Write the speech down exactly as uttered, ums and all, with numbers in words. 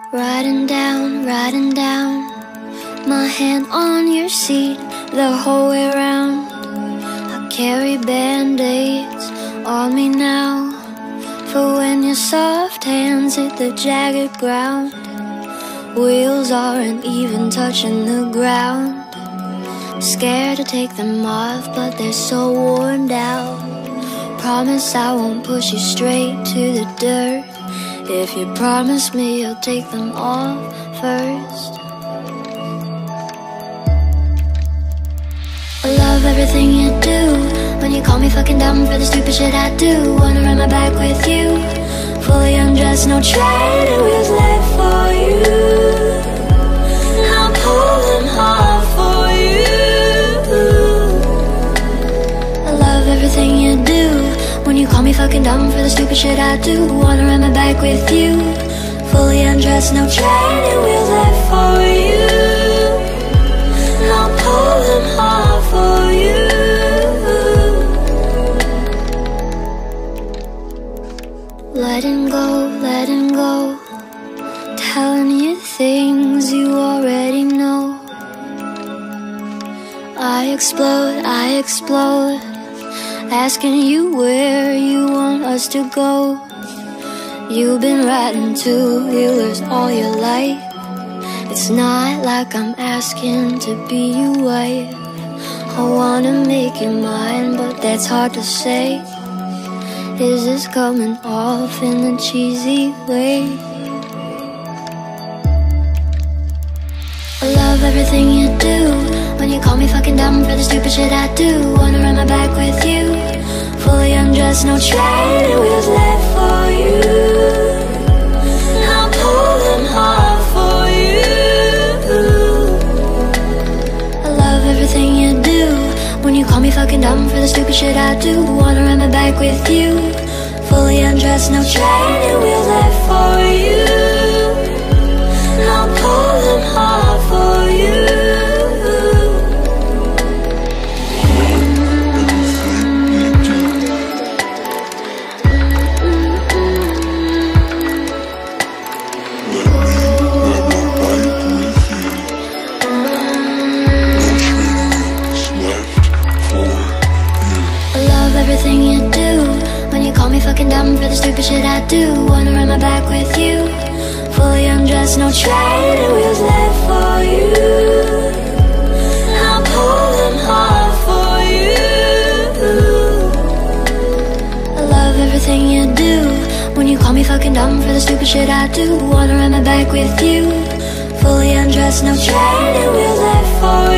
Riding down, riding down, my hand on your seat the whole way round. I carry band-aids on me now, for when your soft hands hit the jagged ground. Wheels aren't even touching the ground. Scared to take them off, but they're so worn out. Promise I won't push you straight to the dirt. If you promise me you'll take them off first. I love everything you do. When you call me fucking dumb for the stupid shit I do. Wanna run my back with you, fully undressed, no training wheels left for you. I'll pull them hard for you. I love everything you do. When you call me fucking dumb for the stupid shit I do. Wanna run my back with you, fully undressed, no training wheels left for you. I'll pull them hard for you. Letting go, letting go, telling you things you already know. I explode, I explode, asking you where you want us to go. You've been riding two-wheelers all your life. It's not like I'm asking to be your wife. I wanna make you mine, but that's hard to say. Is this coming off in a cheesy way? I love everything you do. When you call me fucking dumb for the stupid shit I do. Wanna run my back with you, fully undressed, no training wheels left for you. I'll pull them hard for you. I love everything you do. When you call me fucking dumb for the stupid shit I do. Wanna run my back with you, fully undressed, no training wheels left for you. I'll pull them hard for you. Everything you do. When you call me fucking dumb for the stupid shit I do. Wanna run my back with you, fully undressed, no training wheels left for you. I'll pull them hard for you. I love everything you do. When you call me fucking dumb for the stupid shit I do. Wanna run my back with you, fully undressed, no training wheels left for you.